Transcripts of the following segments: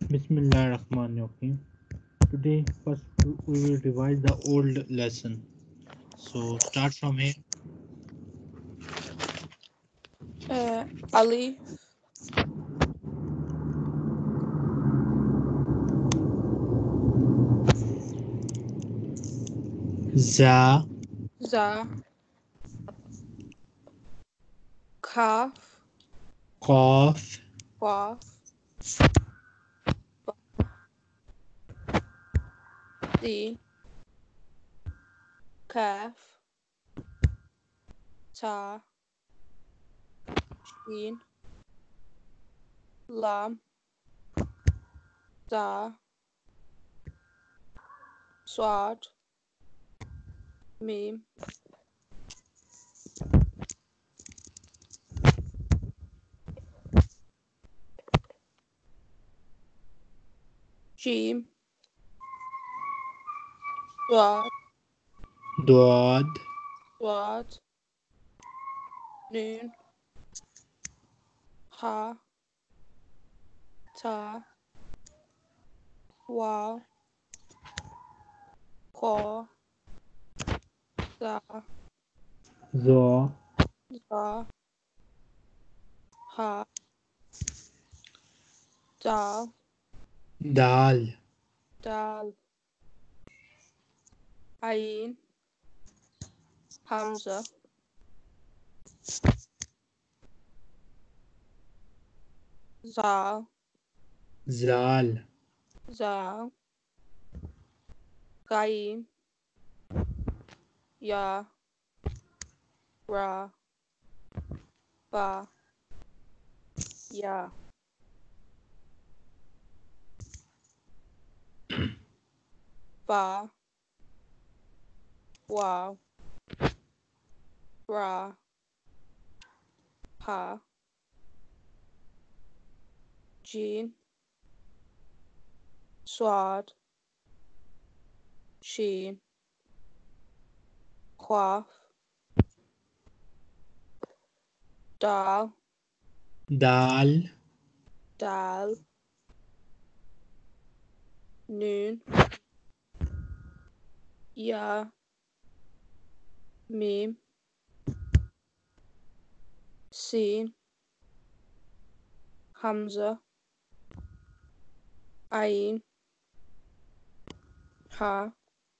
Bismillahirrahmanirrahim. Today, first we will revise the old lesson. So start from here. Ali, Za, Za, Kaf, Qaf, Waf, Sin, Kaf, Ta, Shin, Lam, Da, Swad, Mim, Jim, Dwad, Duad, Dwad, Noon, Ha, Ta, Wa, Qua, Da, Zo, Za, Ha, Dal, Dal, Dal, Ain, Hamza, Zal, Zal, Zal, Gain, Ya, Ra, Ba, Ya, Ba, Wa, Ra, Ha, Jin, Swad, Sheen, Quaff, Dal, Dal, Dal, Noon, Ya, Mim, Sin, Hamza, Ain, Ha,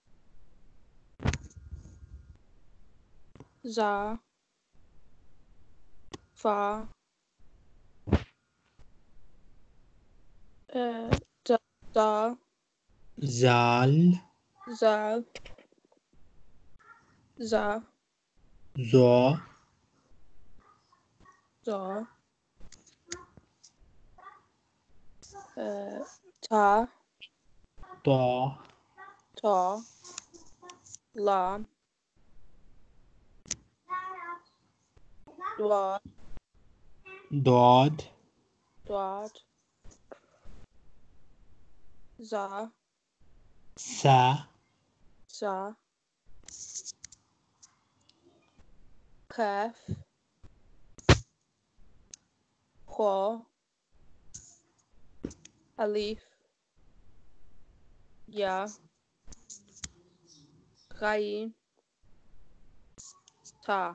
Za, Fa, Dal, Zal, Zal, Za, Zo, Za, Ta, Ta, Ta, Lam, Dwad, Dod, Dwad, Za, Sa, Za, Kaf, Qua, Alif, Ya, Gain, Ta.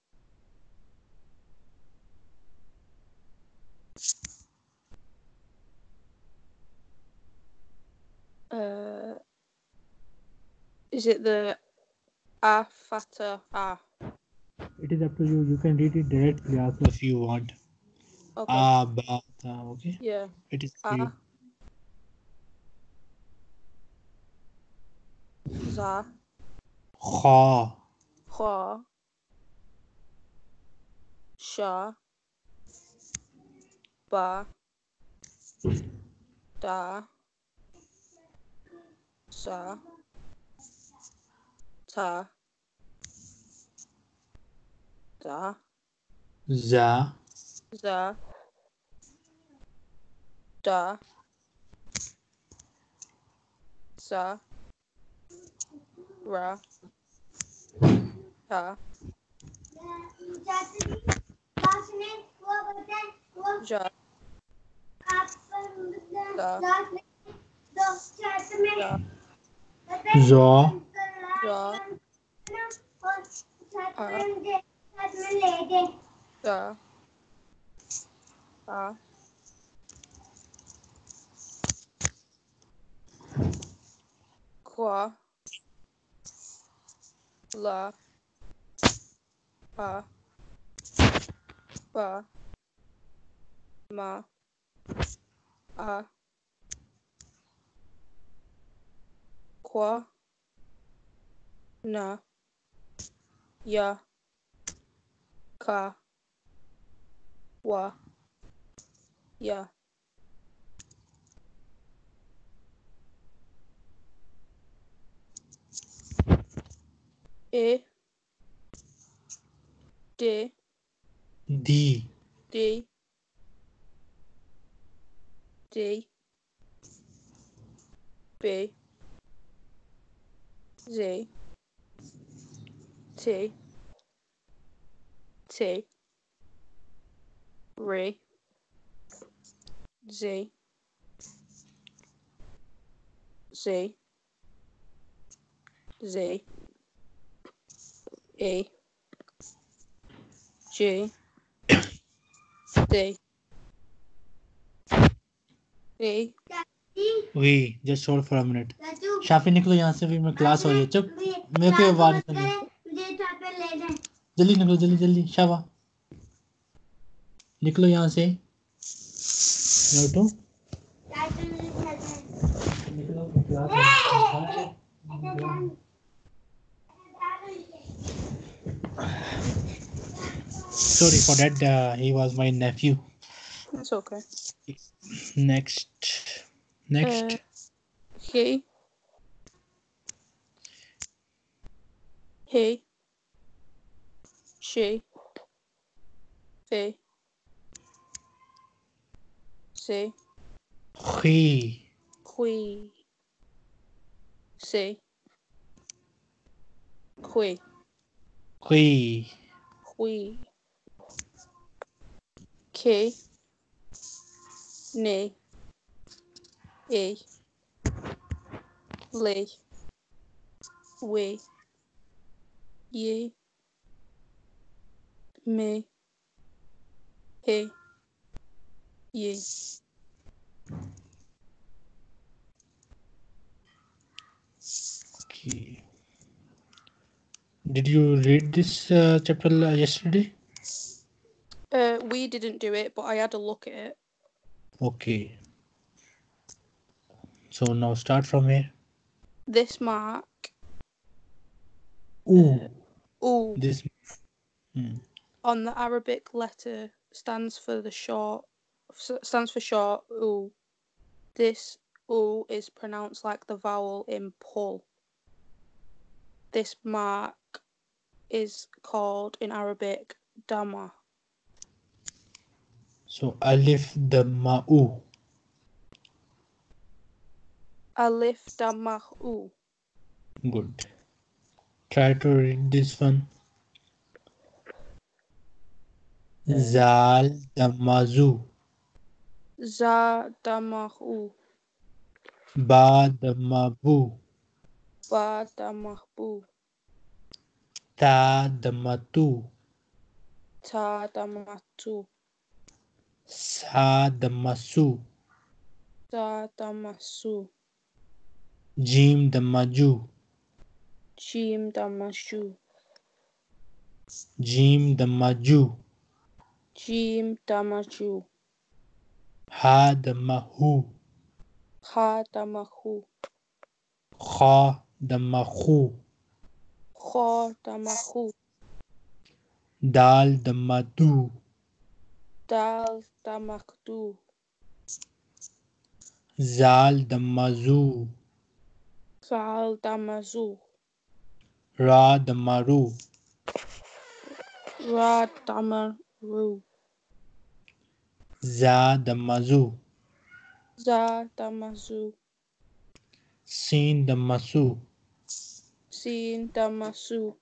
Is it the A Fata A? it is up to you. You can read it directly also if you want. Okay. Ah, ba, ta, okay. Yeah. It is for you. A, Za, Kha, Kha, Sha, Ba, Da, Sa, Ta, Da, Za, Za, Da, Sa, Ra, Ta, Ja, za, za, Za. za, za, za, qua, la, pa, ba, ma, a, qua, na, ya, ka, wa, ya. E, de, Di. de, de, be, ze, te, te, re, ze, ze, ze, a, j, d, a, Wait, just hold for a minute. Shafi निकलो यहाँ से, फिर मैं class हो रही है। चुप, मेरे को आवाज नहीं सुन। जल्दी निकलो, जल्दी जल्दी। शाबा निकलो यहाँ से। नोटू निकलो, क्लास हो रही है। Sorry for that. He was my nephew. It's okay. Next. Next. He, she, they, ze, He. qui, se, qui, He. qui, ke, ne, e, le, we, ye, me, he, ye. Okay. Did you read this chapter yesterday? We didn't do it, but I had a look at it. Okay. So now start from here. This mark, Ooh. oo, This. on the Arabic letter stands for short oo. This oo is pronounced like the vowel in pull. This mark is called in Arabic dama. So alif damma. Alif damah oo. Good. Try to read this one. Zal damazu. Za damah oo. Ba damabu. Ba damah boo. Ta damatu. Ta damatu. Sa damasu. Sa damasu. Jim damaju. Jim damashu. Jim damaju. Jim damaju. Ha damahu. Ha damahu. Kha damahu. Kho damahu. Dal damadu. Dal damakdu. Zal damazu. Zal damazu. Ra damaru. Ra damaru. Za damazu. Za damazu. Sin damasu. Sin damasu.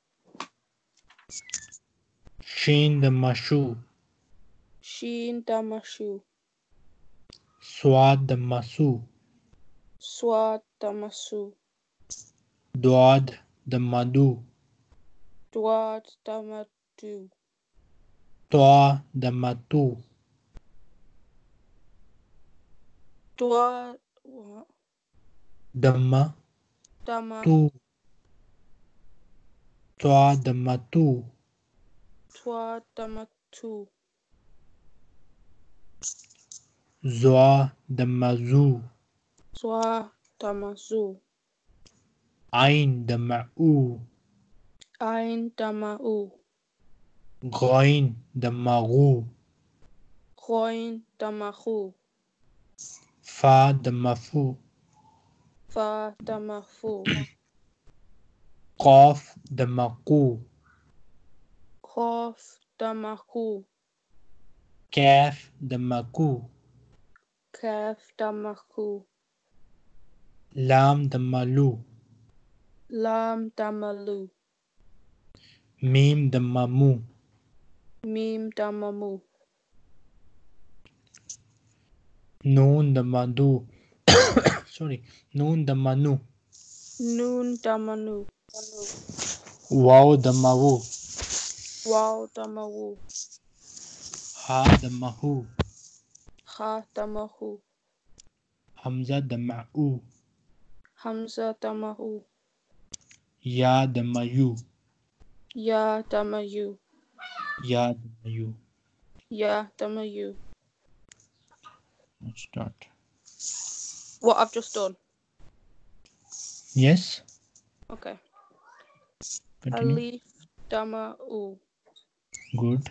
Shin damashu. Shin damashu. Swad Masu. Swad Damasu. Dwad Madu. Dwad Damadu. Twa Matu. Dwad what? Dama Dama. tu. Twa Matu. Twa Damatu. Zwa Mazu. Zwa Damazu. Ain Ma'u. Ain Damau. Ghain Magu. Khoin Damahu. Fa Mafu. Fa Damafu. Qaf Maku. Khof Damaku. Kaf Maku. Kaf Damaku. Lam Malu. Lam Damalu. Mim Mamu. Mim Damamu. Noon Madu. Sorry. Noon Manu. Noon Damanu. Waw Mawu. Wow Damawu. Ha Mahu. Kha Damahu. Hamza Ma'u. Hamza Damahu. Ya Mayu. Ya Damayu. Ya Mayu. Ya Damayu. Let's start. What I've just done. Yes. Okay. Continue. Alif Damau. Good.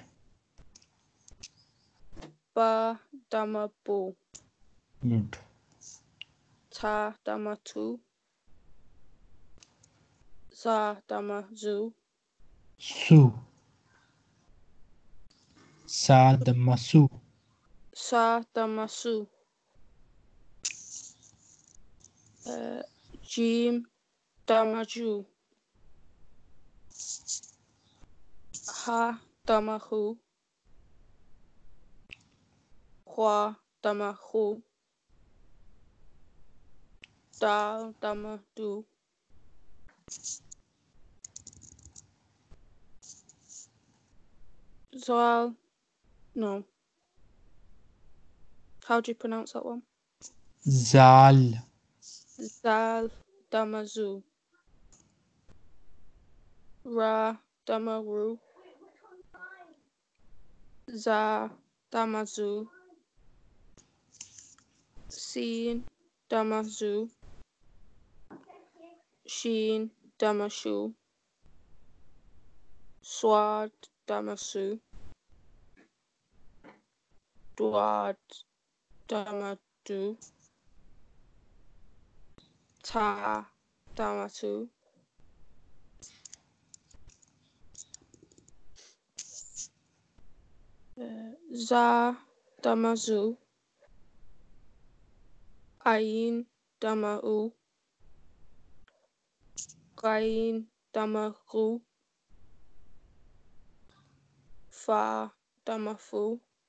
Ba Damabu. Good. Ta Damatu. Za Damazu. Su. Sa Masu. Sa Damasu. Jim Damaju. Ha Damahu. Hua Damahu. Dal Damadu. Zal. No. How do you pronounce that one? Zal. Zal Damazu. Ra Damaru. Za Damazu. Sin Damazu. Sheen Damashu. Swad Damasu. Dwad Damadu. Ta Damatu. Za Damazu. Ain Damau. Gain Damaru. Fa Damafu.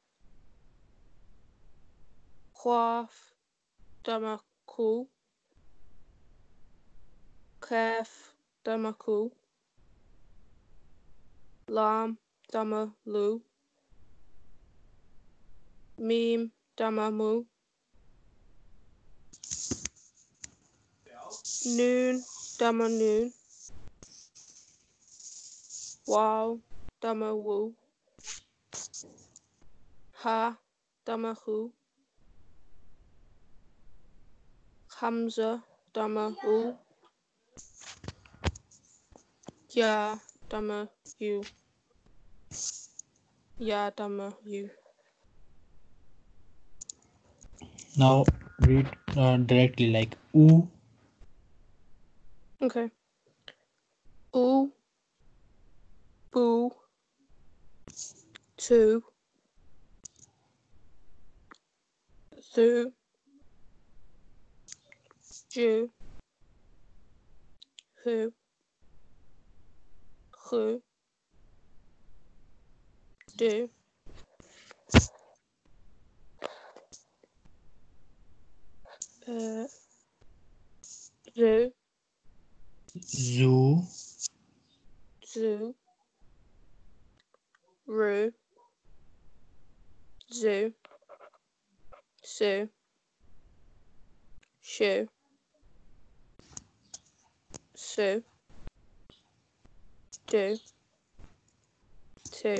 Quaf Damaku. Kef Damaku. Lam Damalu. Mim Damamu. Noon Damanoon. Wow Damawu. Ha Damahu. Hamza Damahu. Ya Damayu. Ya Damayu. Now read directly like oo. Okay. Oo. Boo. Two. Thu. Jew. Who. Who. Do. Zoo. Zoo. Zoo. Roo. Zoo. Sue. Shoe. Sue. Do. Two.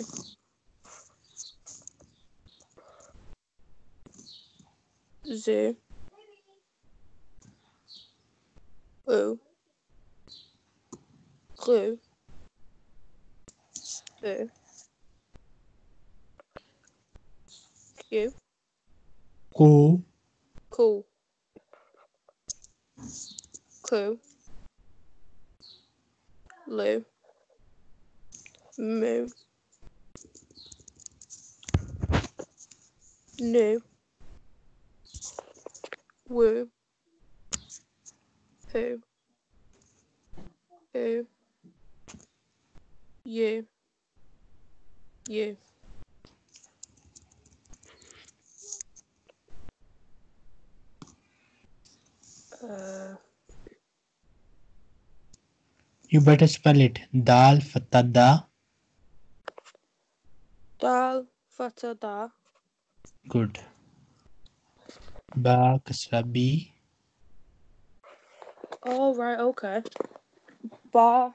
Zoo. Ooh. Glue. Boo. Q. Cool. Cool. Clue. Lou. Moo. New. Woo. Who. Who. You. You. You better spell it. Dal fatha da. Dal. Fata da. Good. Ba kasra B. Oh, right, okay. Ba.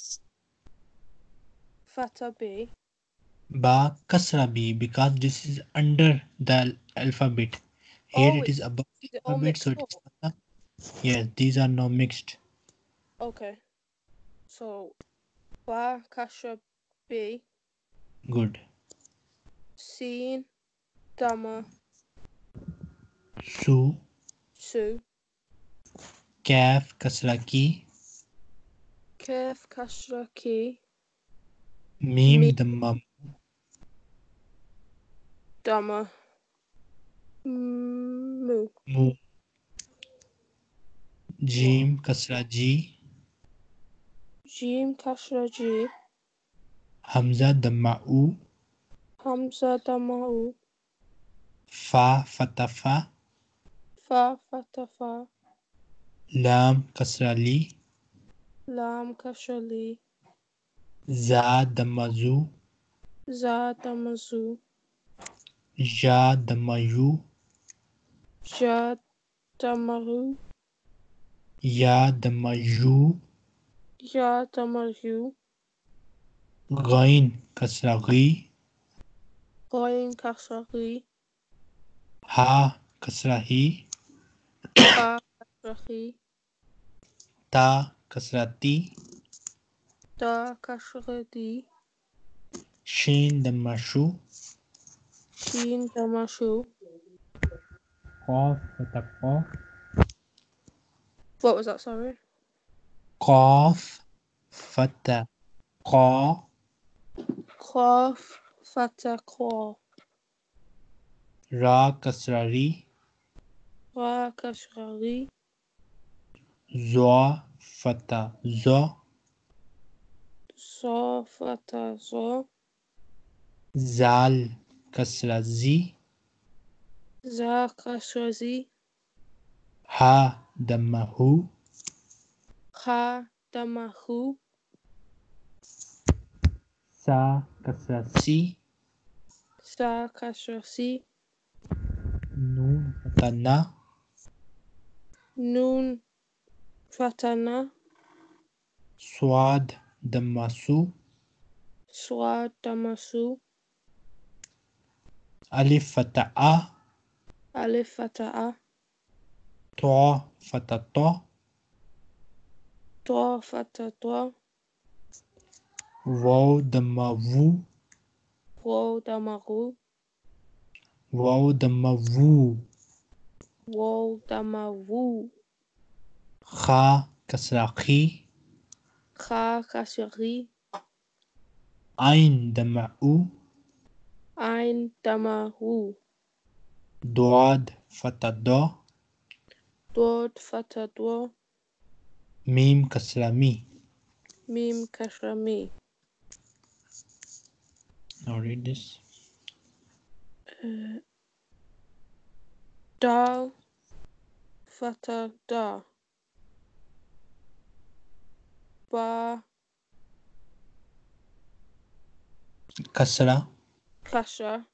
Fata B. Ba kasra B, because this is under the alphabet. Here Oh, it is above the is it all alphabet, so mixed it up? is fatha. Yes, these are now mixed. Okay. So, Ba Kasha B. Good. Sin. Dama. Su. Su. Kaf kasra ki. Kef Kasra Ki. Mim Mi. damma. Dama. Mu. Mu. Jim kasra ji. Jim Kasra G. Hamza damma u. Hamza Dama U. Fa fatha fa. Fa Fata Fa. Lam kasra li. Lam Kasra Li. Za damma zu. Za Dama Zu. Ja damma yu. Ja Dama Ru. Ya damma yu. Ya Dama Yu. Ghain kasra ghi. Ghain Kasra Ri. Ha kasra hi. Ha Kasra Hi. Ta kasra ti. Da Kasra Di. Shin damma shu. Shin Dama Shu. Qaf fatha qa. What was that, sorry? Qaf fatha qa. Qaf Fata Qua. Ra kasra ri. Ra Kasra Ri. Za fatha za. Zo Fata Zo. Zal kasra zi. Za Kasra Zi. Ha damma hu. Ha Dama Hu. Sa kasra si. Sa Kasra Si. Nun fatha na. Nun Fata Na. Swad damma su. Swa Dama Su. Alif fatha a. Alif Fata A. Ta fatha ta. Dwa Fata Dwa. Waw damma wu. Wo Dama Ru. Waw damma wu. Wo Dama Wu. Kha kasra khi. Kha Kasra Ri. Ain damma u. Ein Dama Hu. Duad fatha da. Dod Fata Dwa. Mim kasra mi. Mim Kasra Mi. Now read this. Dal Fatha da. Ba Kasra. kasra.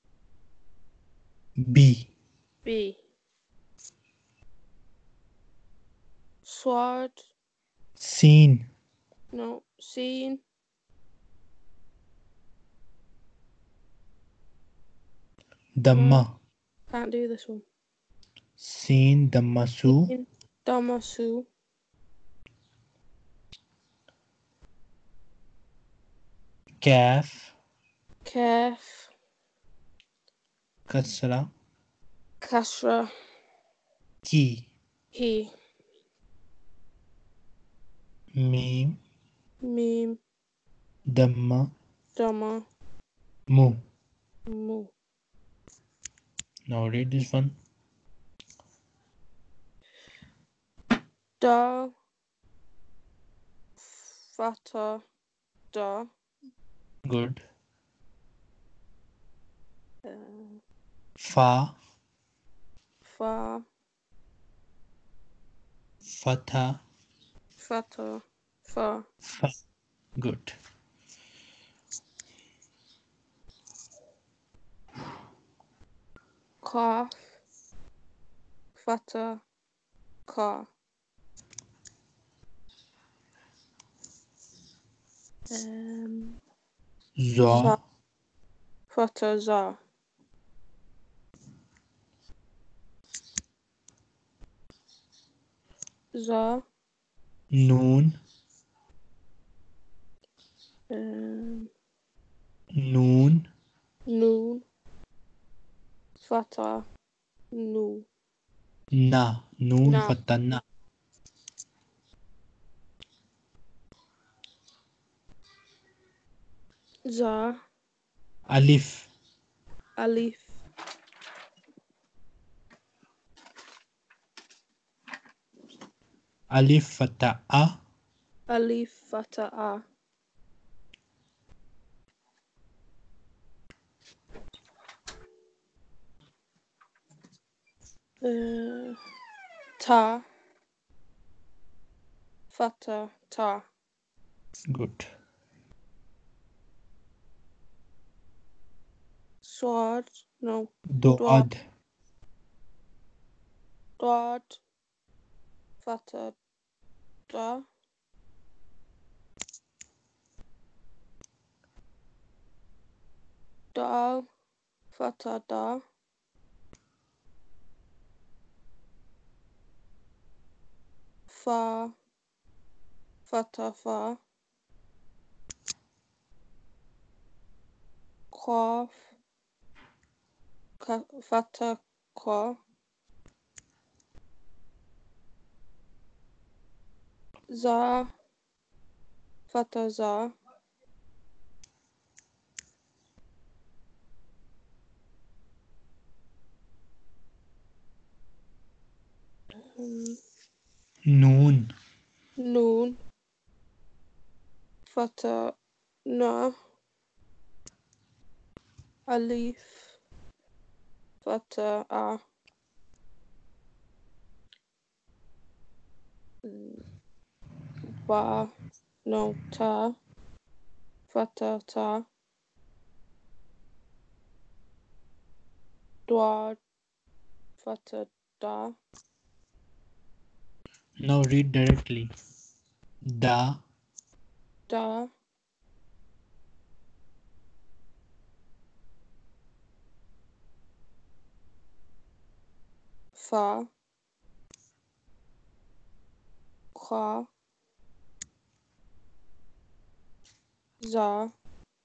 B. B. Sword. Seen. No. Seen. Damma. Can't do this one. Seen. Damma. Su. Seen. Damasu. Kaf. Kaf. Kasra. Kasra. Ki. He. Mim. Mim. Damma. Dama. Mu. Mu. Now read this one. Da. Fatha da. Good. Fa. Fa. Fatha. Fatha. Fa. Fa. Good. Kaf. Fatha. Ka. Za. Fatha za. Za. Noon. Noon. Noon. Fatha. Nu. Na. Noon. Na. Fatha. Na. Za. Alif. Alif. Alif. Fatha. A. Alif. Fatha a. Ta. Fatha ta. Good. Sword. No. Doad. Dwad. Fatha da. Dal. Fatha da. Fa. Fatha fa. Qaf. Fatha qa. Za. Fatha za. Noon. Noon. Fatha na. Alif. Fatha a. Ba. No. Ta. Fatha ta. Dwad. Fatha da. Now read directly. Da. Da. Fa. Qa. Za.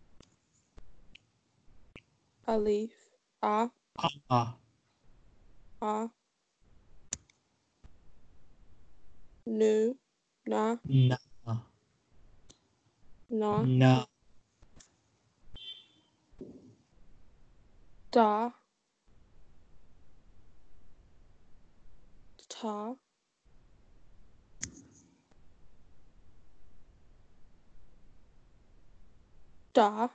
Alif. A. A. A. Nu. Na. Na. Na. Na. Da. Ta. Da.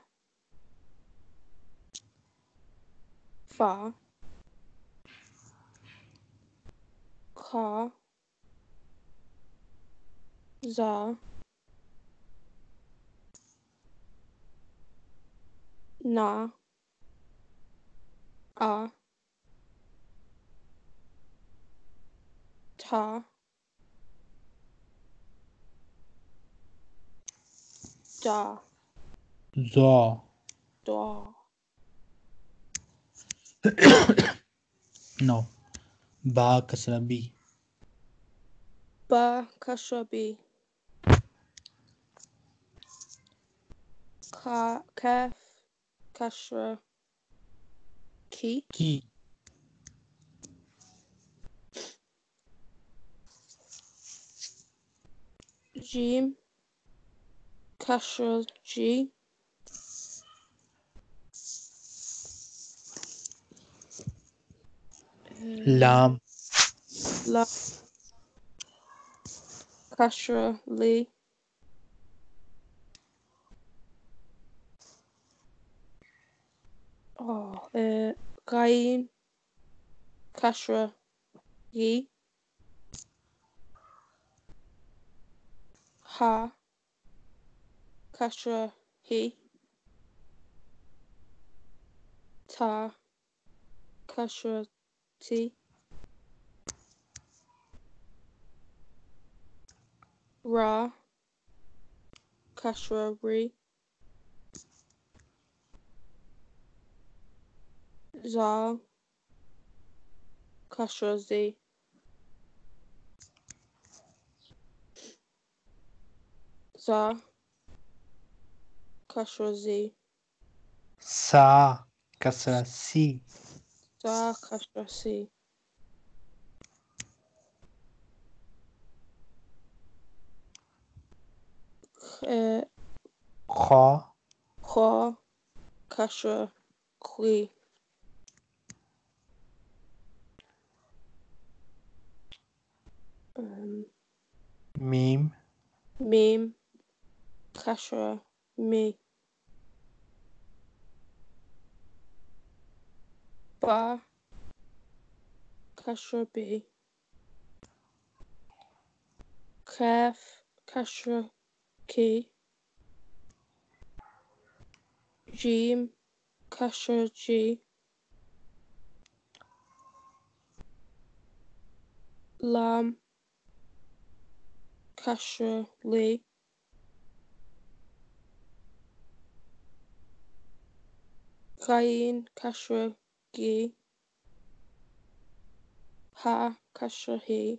Fa. Ka, za, na, a, ta, da, Za. da. No. Ba kasra B. Ba, kasra B. Ka, kaf, kasra ki. Ki. Jim, kasra G. Lam. La, kasra li. Oh, Gain, kasra yi. Ha, kasra hi. Ta, kasra ti. Ra, kasra ri. Zal, kasra z. Za, kasra z. Sa kasra Si. Za, kasra si. Kha. Kha, kasra kli. Mim. Mim, kasra mi. Ba, kasra b. Kaf, kasra ki. Jim, kasra g. Lam, kasra li. Gain, kasra gi. Ha, kasra hi.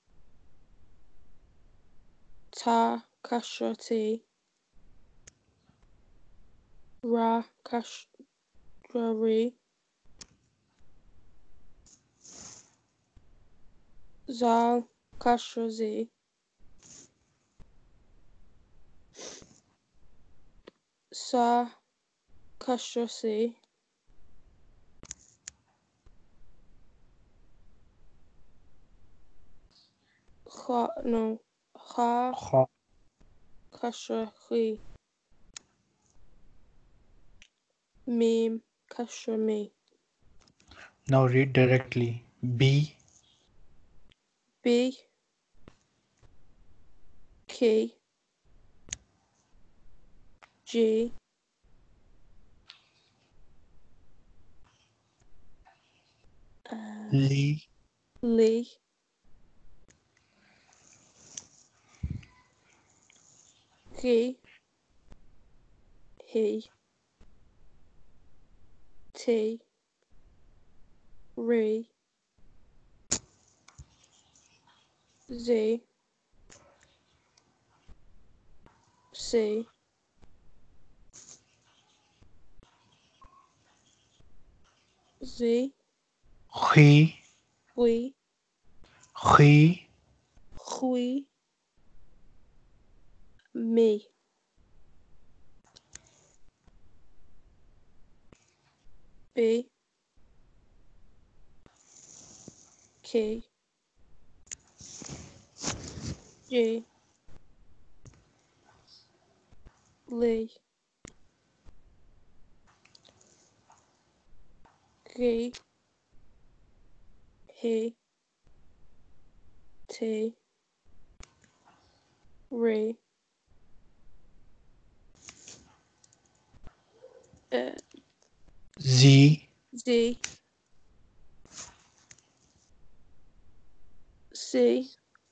Ta, kasra ti. Ra, kasra ri. Zal, kasra zi. Sa, kasra si. Kha, no. Ha, Kha. kasra chi. Mim, kasra mi. Now read directly. B. B, ki. G, Li. li. Gi, hi. T, ri. Z, si. Z, Khi. wi. Khi. Hui, mi. B, ki. G, li. Gi, hi. T. Re. Z. Z. C.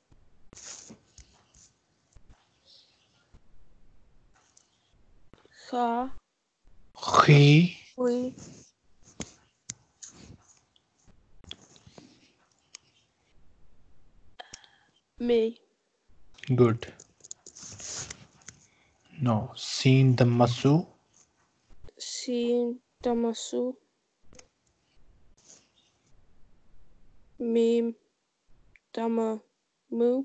Ga. G. We. Me. Good. Now, Sin Damasu. Sin. Damasu. Mim. Dama. Mu.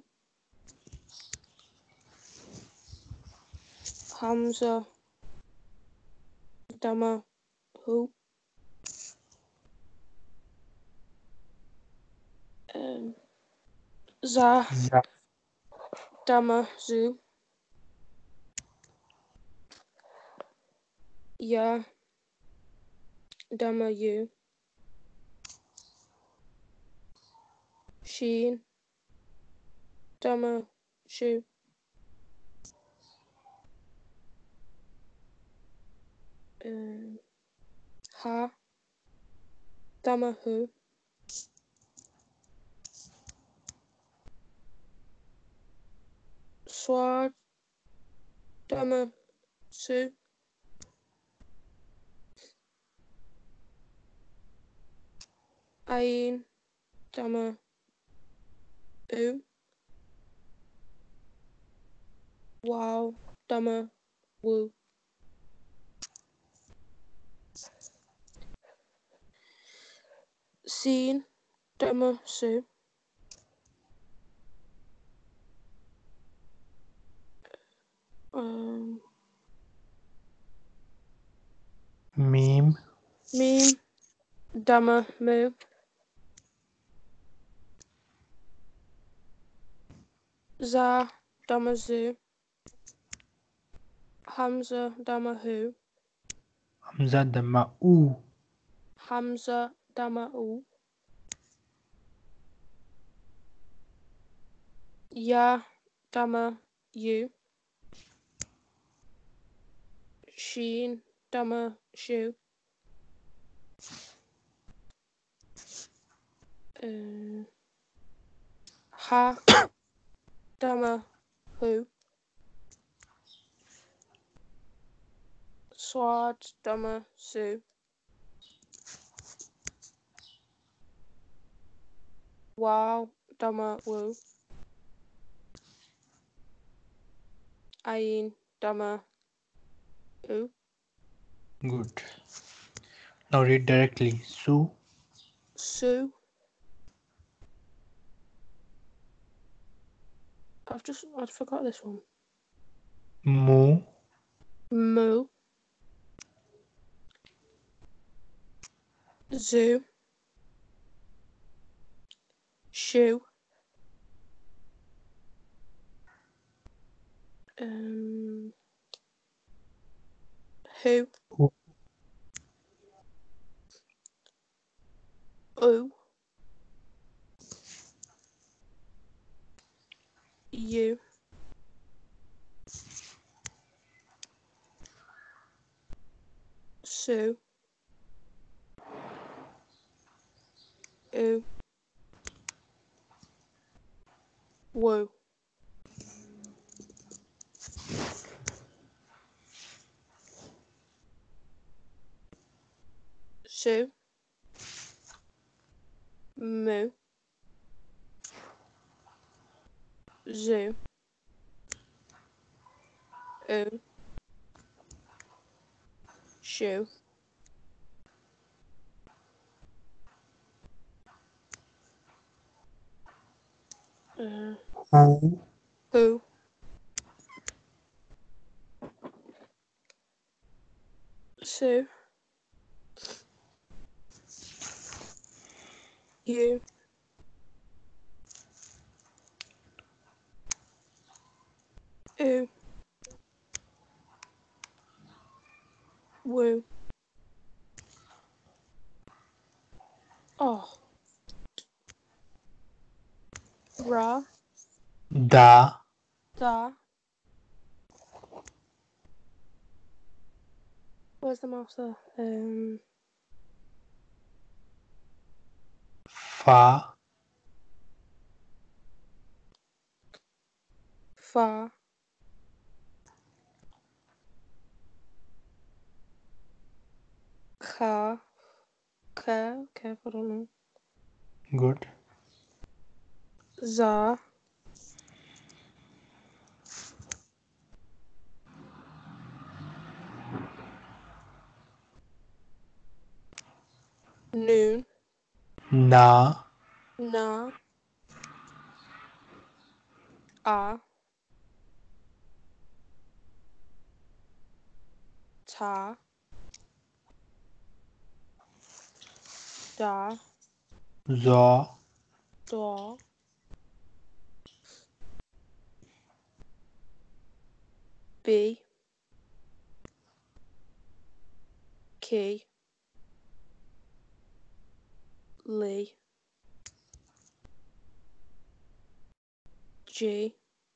Hamza. Dama. Hu. Za. Z. Dama. Zu. Ya. Dama. You. Sheen. Dama. Shu. Ha. Dama. Hu. Swad. Dama. Su. Ain. Dama. U. Wow. Dama. Wu. Seen. Dama. Su. Meme. Meme. Dama. Mu. Za. Dama. Zu. Hamza. Dama. Hu. Hamza Dama U. Hamza. Dama. U. Ya. Dama. You. Sheen. Dama. Shu. Ha. Dama. Hu. Swad. Dama. Su. Wow. Dama. Wu. Ain. Dama. U. Good. Now read directly. Su. Su. I forgot this one. Mu. Mu. Zoo. Shoe. Who. U. Oo. You. Sue. Oo. Woo. Sue. Moo. Zoo. Oo. Shoe. Who. Who. Sue. You. Oo. Woo. Oh. Ra. Da. Da. Where's the mouse there? Fa. Fa. Kha. Ka. Kef, I don't know. Good. Za. Noon. Na. Na. A. Ta. Da. Za. Da. B. Ki. Li. G.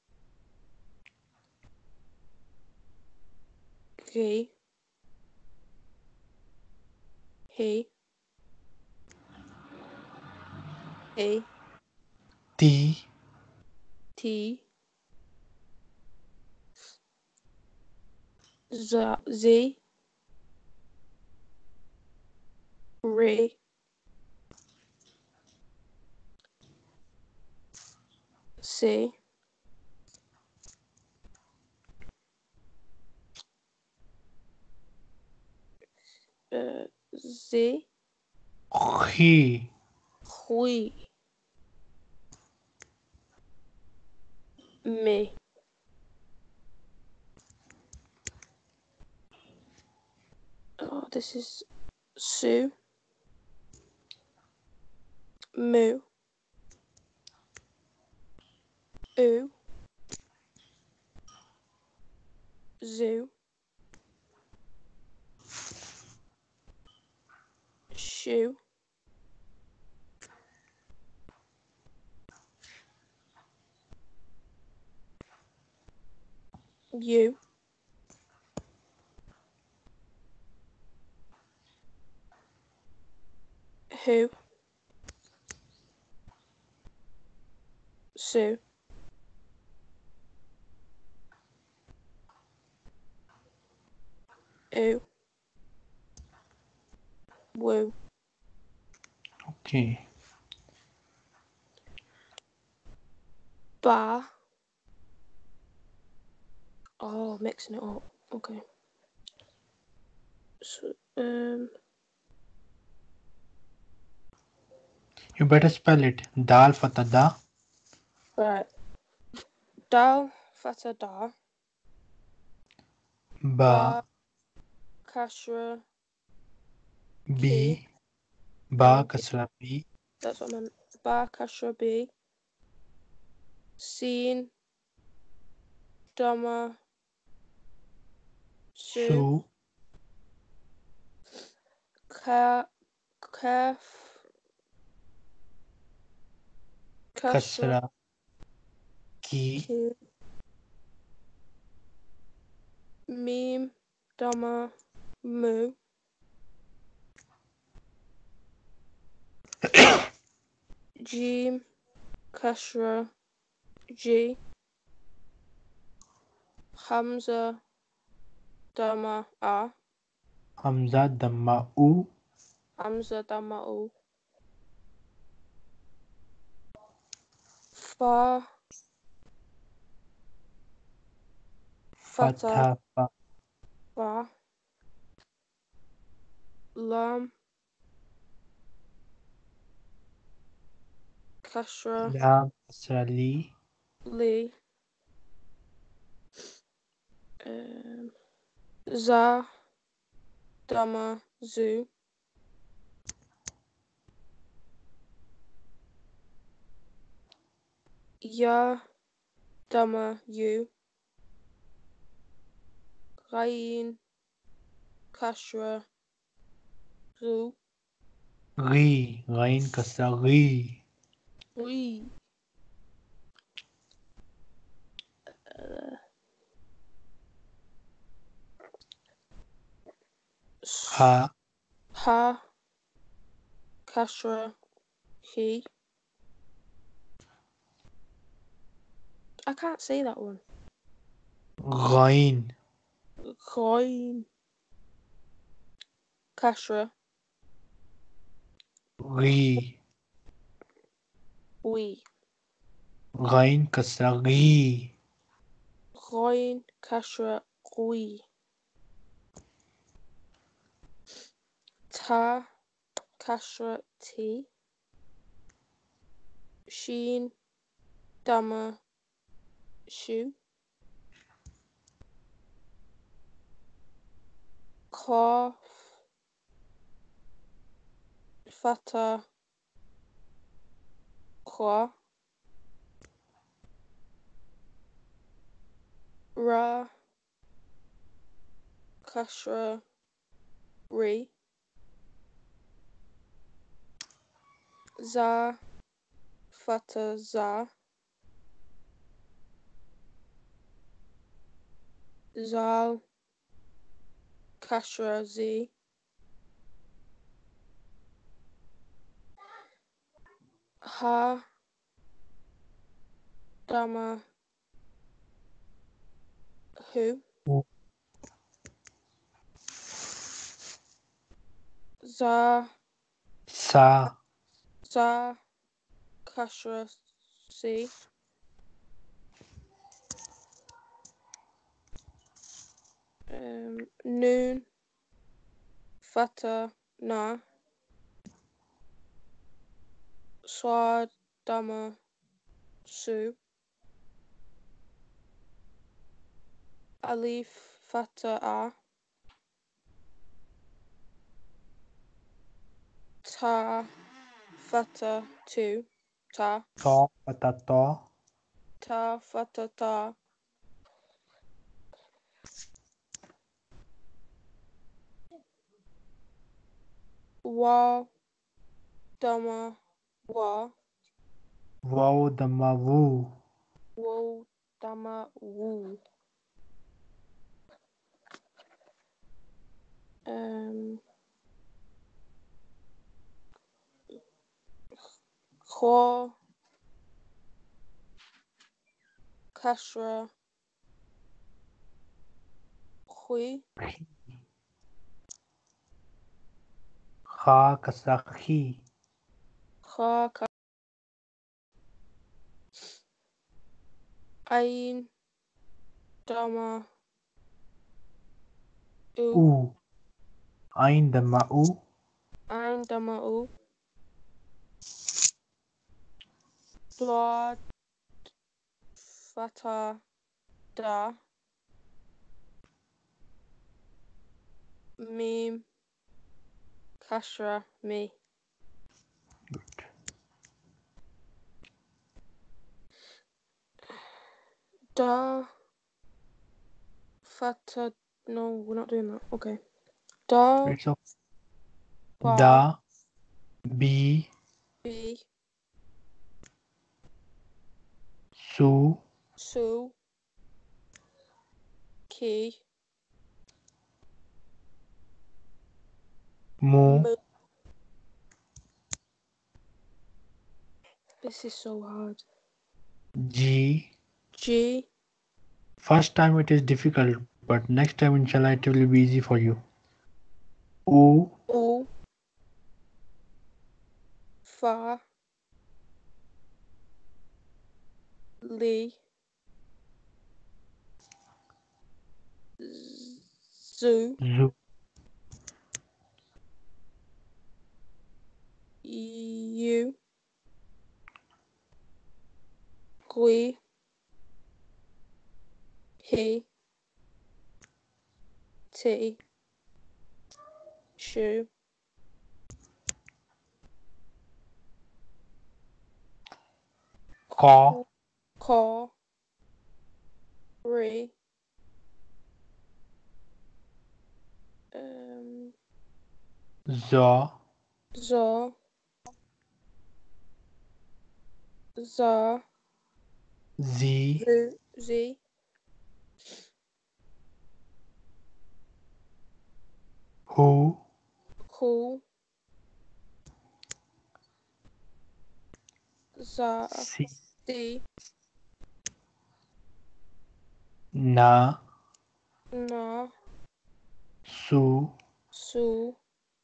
G. He. A. Ti. T. Z. Z. Re. C. Z. Khi. Hui. Me. Oh, this is Sue. Moo. Oo. Zoo. Shoe. You. Who. Sue. Oo. Woo. Okay. Bar. Oh, mixing it up. Okay. So, You better spell it. Dal fatha da. right. Dal. Fata da. Ba. Bar. Kashra. Ki. Bi. Ba kasra bi. That's what I meant. Bar. Kashra. B. Seen. Dama. Sue. Su. Kaf. Kashra. Kasra. Ki. Ki. Meme. Dama. Moo. Jim. Kashra. G. Hamza. Dama. A. Hamza damma u. Hamza Dama O. Fa. Fata. Fatha fa. Fa. Lam. Kashra. Lam kasra li. Li. Za. Dama. Zoo. Ya. Dama. You. Rain. Kashra. Ru. Ghi. Ghain kasra ghi. Ri. Ha. Ha. Kasra. He. I can't say that one. Ghain. Ghain. Kasra. Ghi. We. Ghain kasra ghi. Ghain. Kasra. We. Ta. Kasra. T. Sheen. Dama. Shu. Qaf. Fata. Qua. Ra. Kasra. Re. Za. Fata. Za. Zal. Kasra. Z. Ha. Dama. Hu. Hu. Za. Sa. Za. Kasra. C. Noon. Fata. Na. Swad. Dama. Su. Alif. Fata. A. Ta. Fata. Tu. Ta. Ta. Fata ta. Ta. Fata. Ta. Wa. Dama. Wa. Waw dhamma wu. Wo. Dama. Wu. Kho. Kasra. Hui. Kha kasra khi. Kha. Ain. Dama. U. U. Ain dhamma u. Ain. Dama. U. Dwad. Fata. Da. Mim. Kasra. Me. Da. Fata. No, we're not doing that. Okay. Da. It's okay. Ba. Da. Bi. Bi. Su. Su. Ki. Mu. Mu. This is so hard. Ji. G. First time it is difficult, but next time inshallah it will be easy for you. U. U. Fa. Li. Zu. Zu. U. Gui. He. T. Shu. Ka. Ka. Re. Za. Za. Za. Zi. Zu. Z. Hu. Who. Za. Si. Si. Na. Na. Su. Su.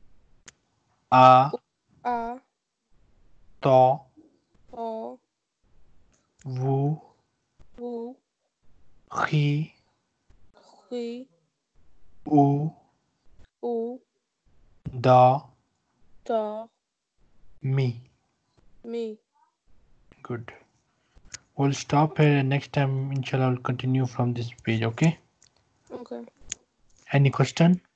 A. A. To. To. Vu. Wu. Khi. Hui. U. U. Da. Da. Me. Me. Good. We'll stop here and next time, inshallah, we'll continue from this page, okay? Okay. Any question?